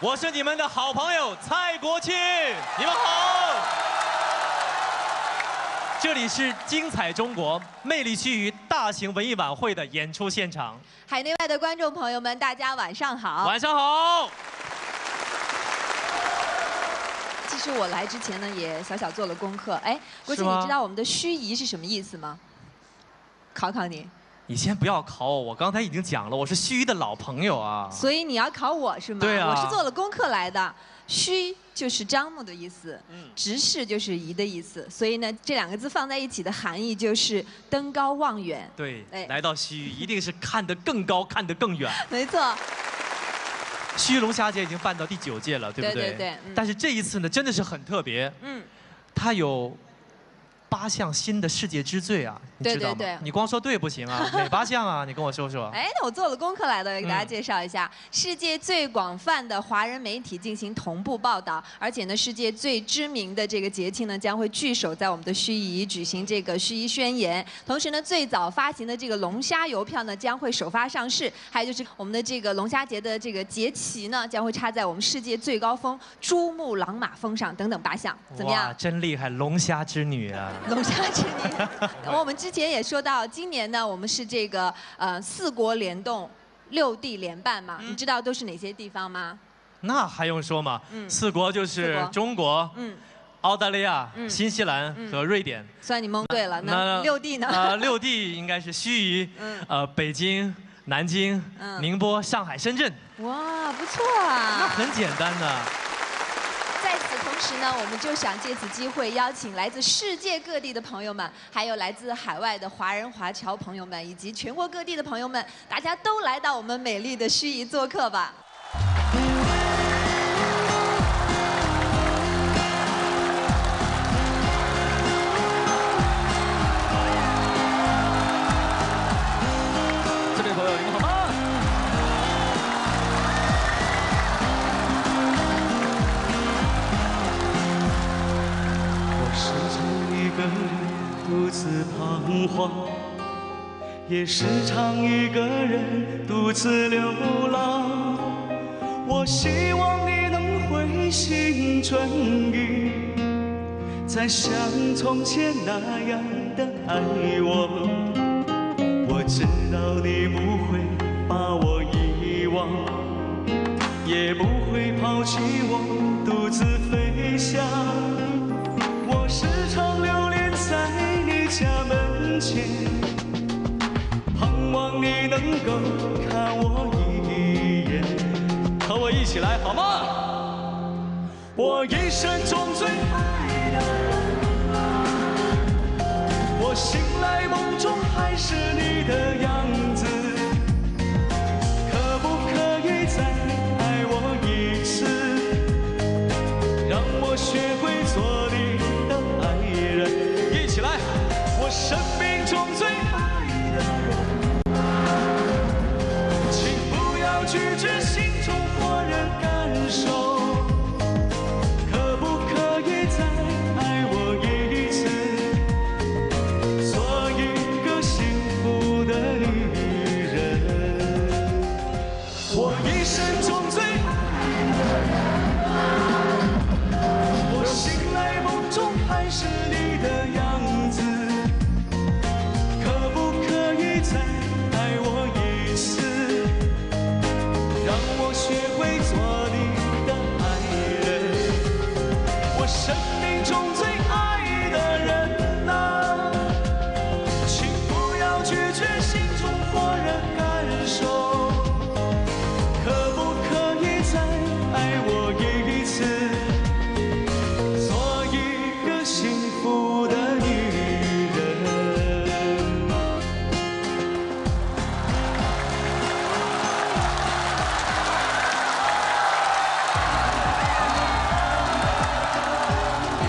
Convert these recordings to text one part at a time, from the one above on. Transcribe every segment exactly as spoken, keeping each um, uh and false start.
我是你们的好朋友蔡国庆，你们好。这里是精彩中国魅力须臾大型文艺晚会的演出现场。 海内外的观众朋友们，大家晚上好。 晚上好。 其实我来之前呢，也小小做了功课。哎，国庆，你知道我们的盱眙是什么意思吗？考考你。 你先不要考我，我刚才已经讲了，我是盱眙的老朋友啊。 所以你要考我是吗？ 对啊。 我是做了功课来的。盱就是张目的意思，嗯，直视就是仪的意思，所以呢，这两个字放在一起的含义就是登高望远。 对，哎、来到盱眙一定是看得更高，看得更远。 没错。 盱眙龙虾节已经办到第九届了，对不对？ 对对对。嗯、 但是这一次呢，真的是很特别。嗯。它有。 八项新的世界之最啊，你知道吗？ 对对对， 你光说对不行啊，哪八项啊？你跟我说说。 哎，那我做了功课来的，给大家介绍一下。嗯、世界最广泛的华人媒体进行同步报道，而且呢，世界最知名的这个节庆呢，将会聚首在我们的盱眙举行这个盱眙宣言。同时呢，最早发行的这个龙虾邮票呢，将会首发上市。还有就是我们的这个龙虾节的这个节旗呢，将会插在我们世界最高峰珠穆朗玛峰上，等等八项，怎么样？ 哇，真厉害，龙虾之女啊！ 龙虾之女。 我们之前也说到，今年呢，我们是这个呃四国联动，六地联办嘛。嗯、你知道都是哪些地方吗？ 那还用说吗？嗯、四国就是中国、嗯、澳大利亚、嗯、新西兰和瑞典。 算你蒙对了。那, 那六地呢？ 呃，六地应该是盱眙、嗯、呃北京、南京、嗯、宁波、上海、深圳。 哇，不错啊！ 那很简单的。 在此同时呢，我们就想借此机会邀请来自世界各地的朋友们，还有来自海外的华人华侨朋友们，以及全国各地的朋友们，大家都来到我们美丽的盱眙做客吧。 这位朋友，你们好吗？ 独自彷徨，也时常一个人独自流浪。我希望你能回心转意，再像从前那样的爱我。我知道你不会把我遗忘，也不会抛弃我独自飞翔。我时常流连在你家门前，盼望你能够看我一眼， 和我一起来好吗？ 我一生中最爱的人啊，我醒来梦中还是你的样子，可不可以再爱我一次，让我学会做你的爱人。 一起来！ 我生命中最爱的人，请不要拒绝心中火热感受，可不可以再爱我一次，做一个幸福的女人？我一生中最爱的人，我醒来梦中还是你的样子。 学会做你的爱人，我生命中最爱的人啊，请不要拒绝心中火热感受，可不可以再爱我一次，做一个幸福的女人？ 好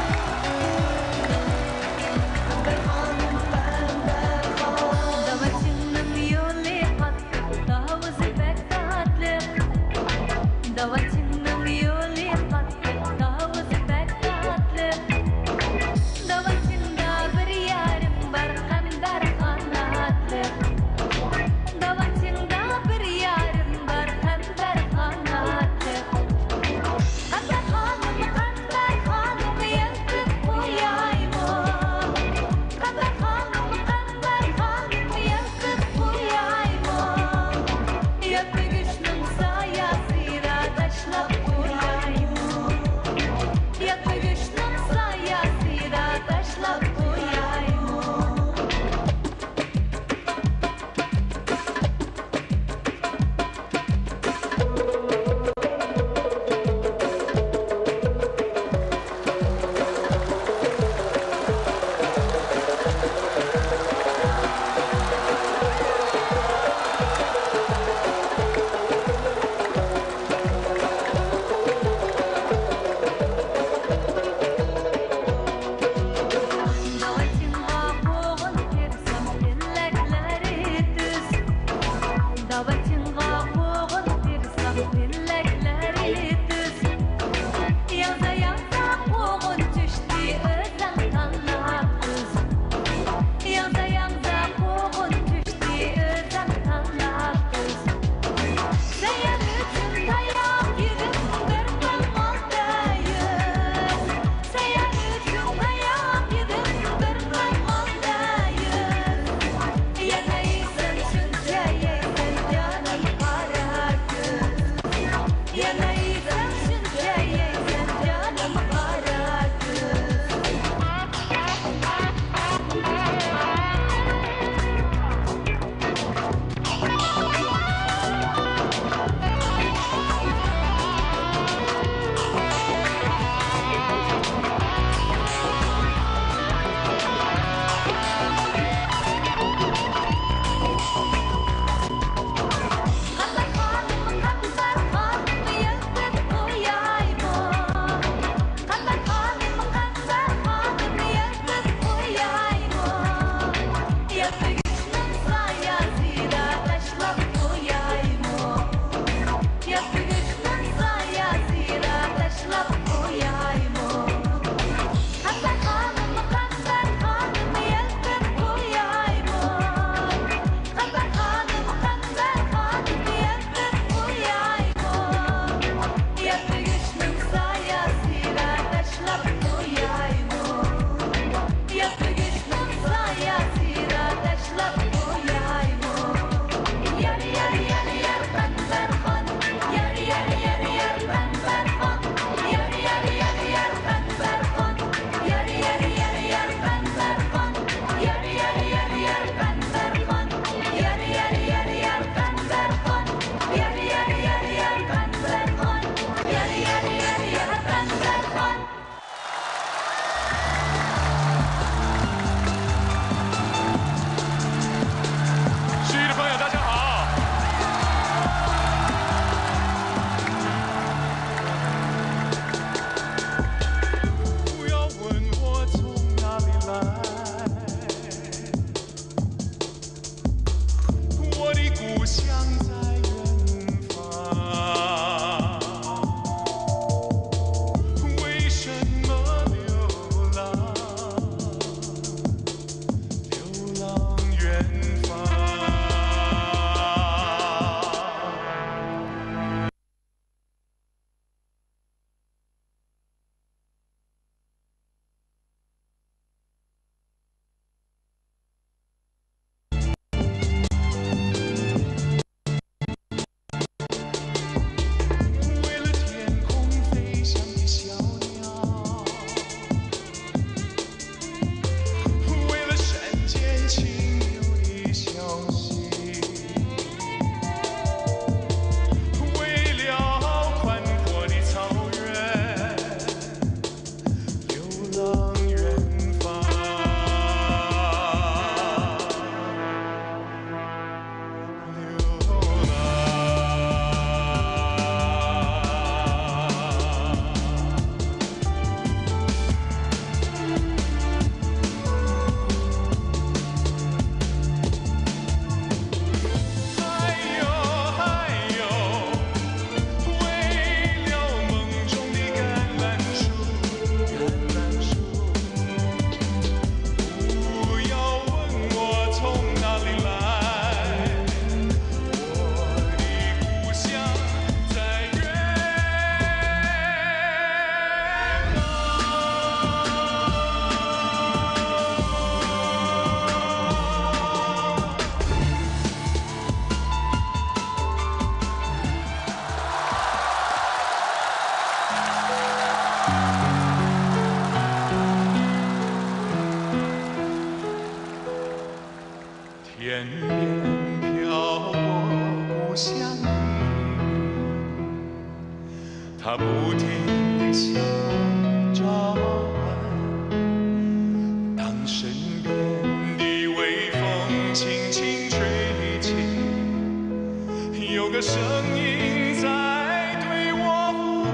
天边飘过故乡的云，它不停地向我召唤。当身边的微风轻轻吹起，有个声音在对我呼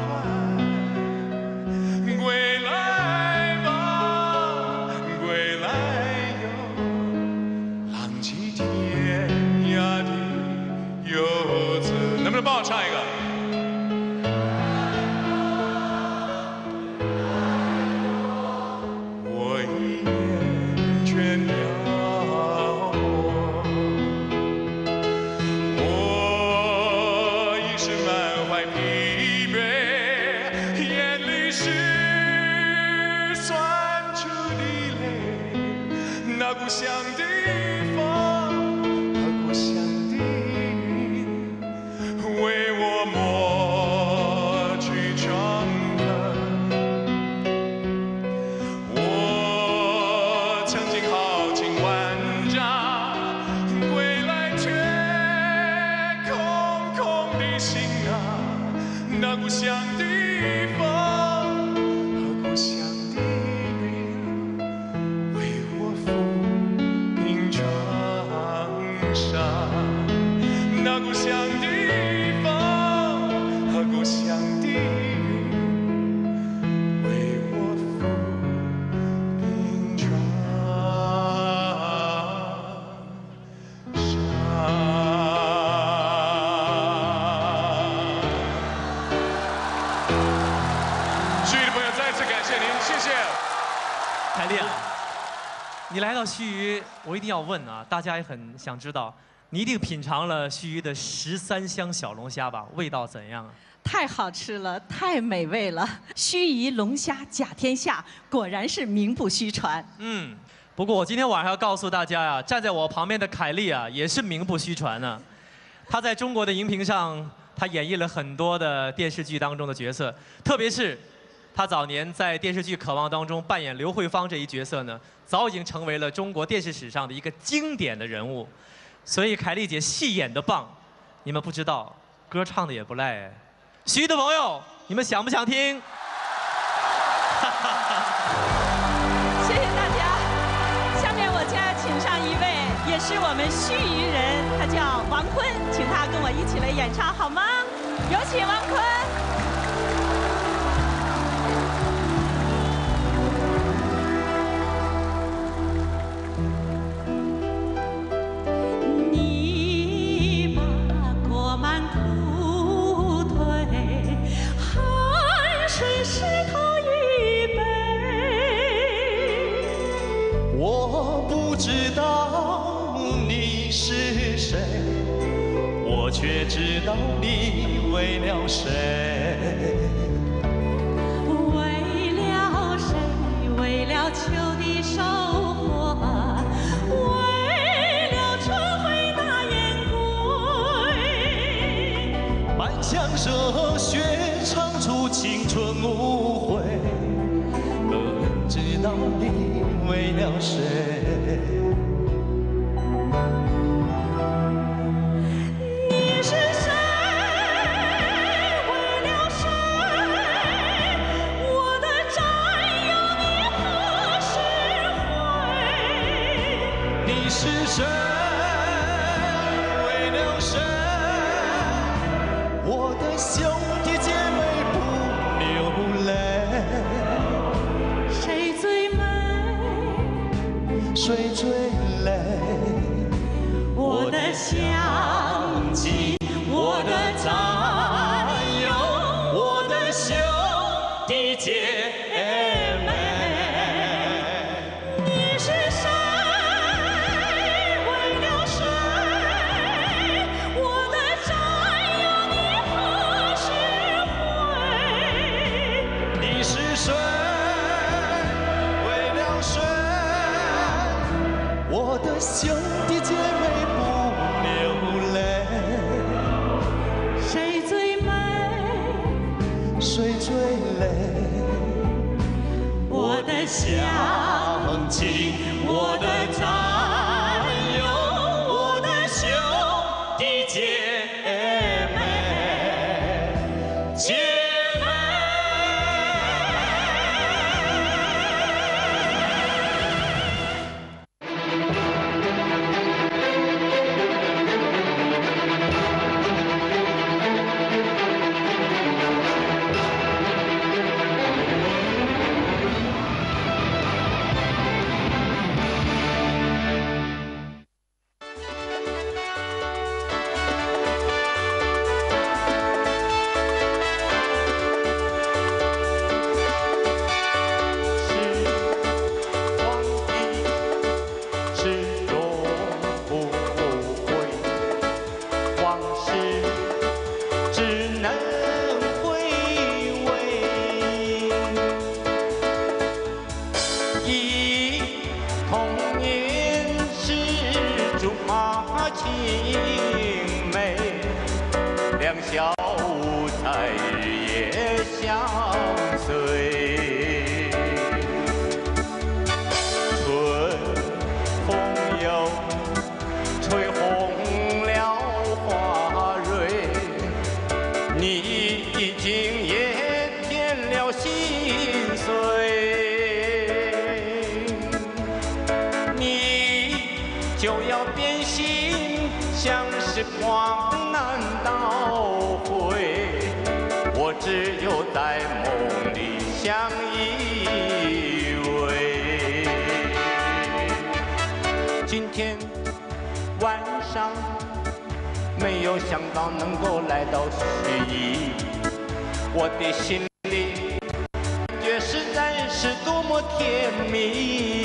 唤：归来吧，归来哟，浪迹天涯的游子。能不能帮我唱一个？我已厌倦漂泊，我已是满怀疲惫，眼里是酸楚的泪。那故乡的风和故乡的云，为我抹去伤痕。我曾经豪情万丈，归来却空空的心啊。那故乡的风和故乡的云，为我抚平创伤。那故乡的风和故乡的云，为我抚平创伤。徐艺的朋友，再次感谢您，谢谢。 凯丽啊，你来到盱眙，我一定要问啊，大家也很想知道，你一定品尝了盱眙的十三香小龙虾吧？味道怎样啊？ 太好吃了，太美味了！盱眙龙虾甲天下，果然是名不虚传。 嗯，不过我今天晚上要告诉大家呀、站在我旁边的凯丽啊，也是名不虚传呢、她在中国的荧屏上，她演绎了很多的电视剧当中的角色，特别是她早年在电视剧《渴望》当中扮演刘慧芳这一角色呢，早已经成为了中国电视史上的一个经典的人物。所以凯丽姐戏演的棒，你们不知道，歌唱的也不赖哎。盱眙的朋友，你们想不想听？ 谢谢大家。下面我将要请上一位，也是我们盱眙人，他叫王坤，请他跟我一起来演唱好吗？有请王坤。你把过满土堆，汗水湿透一杯。 我不知道你是谁，我却知道你为了谁。 为了谁？为了秋的收获，为了春回大雁归。 满腔热血唱出青春无悔，不知道你为了谁。 你是谁？为了谁？我的战友你何时回？ 你是谁？为了谁？我的兄弟姐妹不流泪。 谁最美？ 谁最累？ 我的乡亲，我的战友， 我的兄弟姐妹。 你是谁？为了谁？我的战友你何时回？ 你是谁？为了谁？我的兄弟姐妹不流泪。 谁最美？ 谁最累？ 我的乡亲，我的战友， 就要变心，像时光难倒回，我只有在梦里相依偎。今天晚上没有想到能够来到盱眙，我的心里感觉实在是多么甜蜜。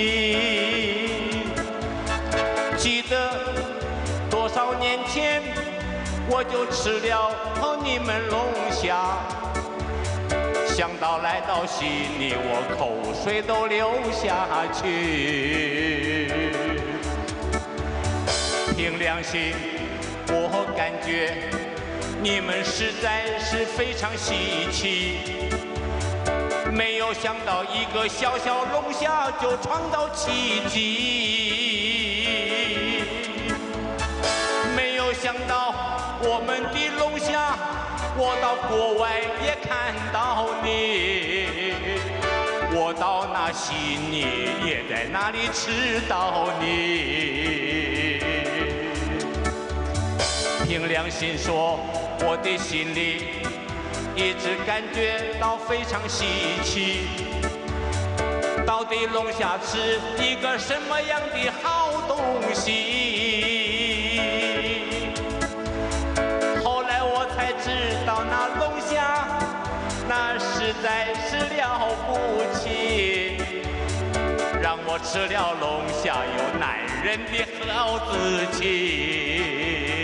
记得多少年前，我就吃了你们龙虾，想到来到悉尼，我口水都流下去。凭良心，我感觉你们实在是非常稀奇，没有想到一个小小龙虾就创造奇迹。没有想到我们的龙虾，我到国外也看到你，我到那悉尼也在那里吃到你。凭良心说，我的心里一直感觉到非常稀奇，到底龙虾是一个什么样的好东西？后来我才知道，那龙虾那实在是了不起，让我吃了龙虾有男人的好志气。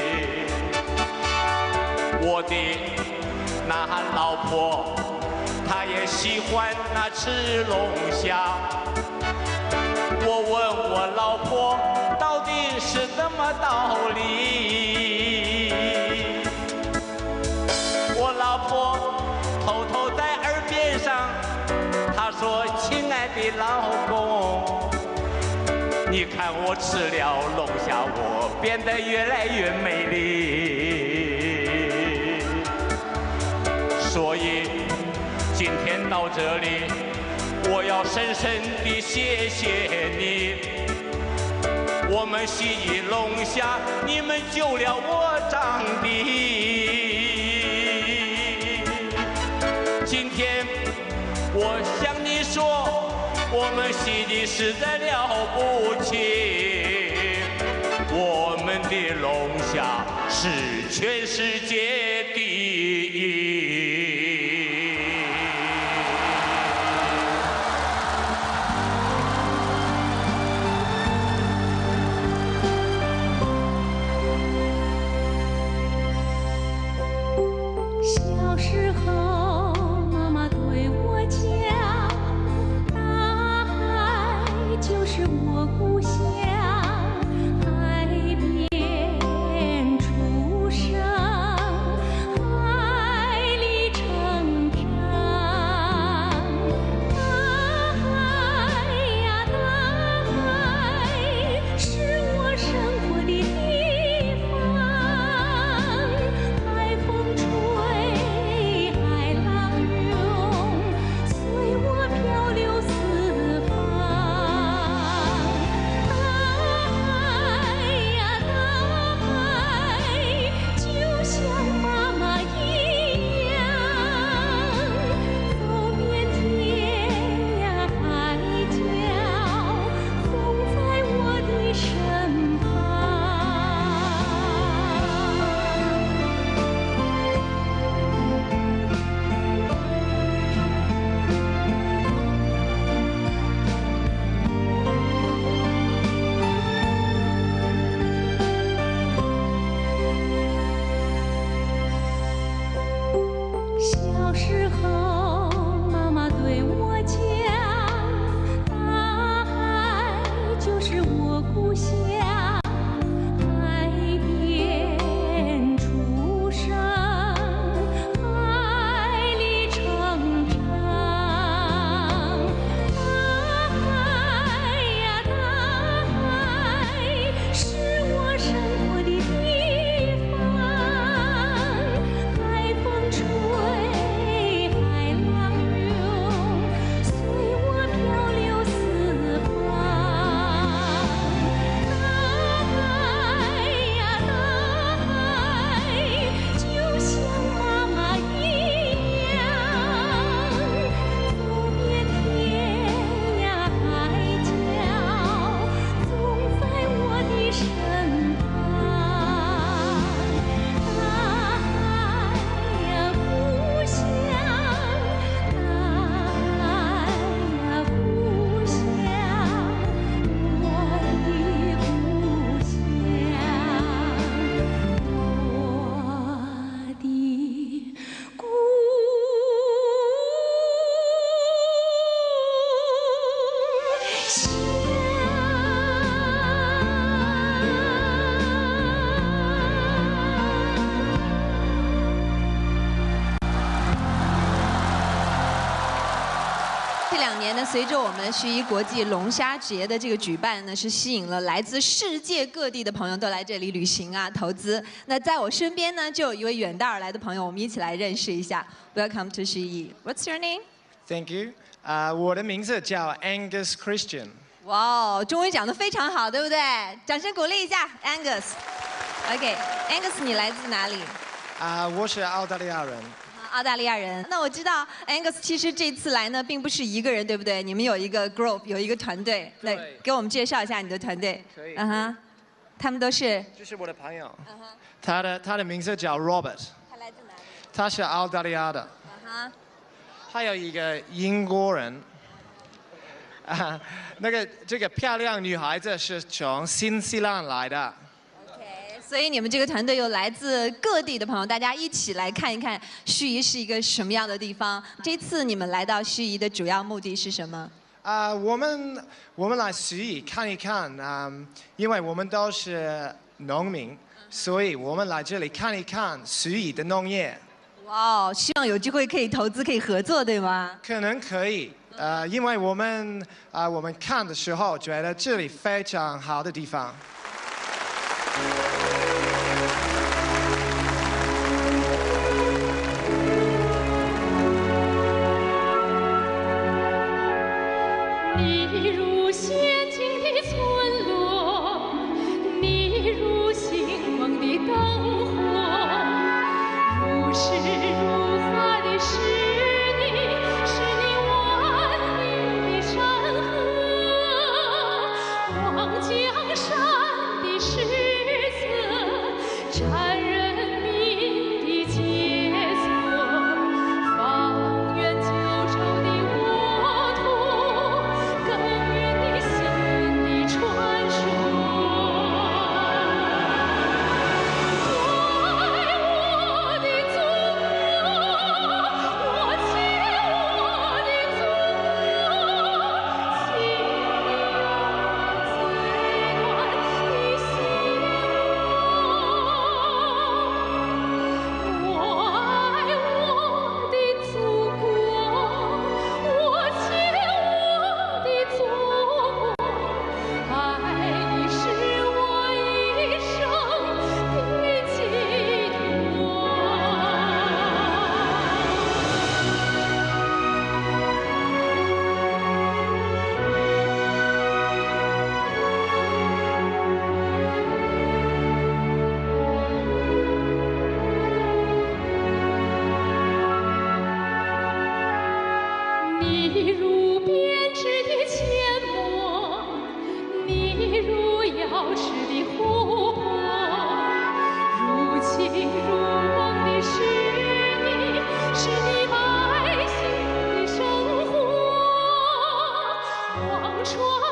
我的那老婆，她也喜欢那吃龙虾。我问我老婆，到底是怎么道理？我老婆偷偷在耳边上，她说：“亲爱的老公，你看我吃了龙虾，我变得越来越美丽。”所以今天到这里，我要深深地谢谢你。我们盱眙龙虾，你们救了我丈弟。今天我向你说，我们盱眙实在了不起，我们的龙虾是全世界第一。 小时候，妈妈对我讲，大海就是我故乡，海边出生，海想。 这两年呢，随着我们盱眙国际龙虾节的这个举办呢，是吸引了来自世界各地的朋友都来这里旅行啊、投资。那在我身边呢，就有一位远道而来的朋友，我们一起来认识一下。Welcome to 盱眙。What's your name? Thank you. 啊、uh, 我的名字叫 Angus Christian。 哇哦，中文讲得非常好，对不对？掌声鼓励一下 Angus。OK，Angus， 你来自哪里？ 啊、uh, 我是澳大利亚人。 澳大利亚人。那我知道 Angus 其实这次来呢，并不是一个人，对不对？你们有一个 group， 有一个团队。 对。 来，给我们介绍一下你的团队。 可以。 嗯哼。他们都是。 这是我的朋友。 嗯哼。 他的他的名字叫 Robert。 他来自哪里？ 他是澳大利亚的。 嗯哼。 还有一个英国人。啊，那个这个漂亮女孩子是从新西兰来的。 所以你们这个团队有来自各地的朋友，大家一起来看一看盱眙是一个什么样的地方。这次你们来到盱眙的主要目的是什么？ 啊、uh, 我们我们来盱眙看一看啊、um, 因为我们都是农民，所以我们来这里看一看盱眙的农业。 哇哦，希望有机会可以投资，可以合作，对吗？ 可能可以，呃，因为我们啊、uh, 我们看的时候觉得这里非常好的地方。 你如仙境的村落，你如星光的灯火，如诗如画的是你，是你万里的山河，望江山的诗词，沾人民的节奏，方圆九州的沃土。耕耘你心的传说，爱我的祖国，我亲我的祖国，请你用最暖的心窝。我爱我的祖国，我亲我的祖国，爱你是我一生的寄托。你如编织的阡陌，你如瑶池的湖泊，如情如梦的是你，是你百姓的生活，望穿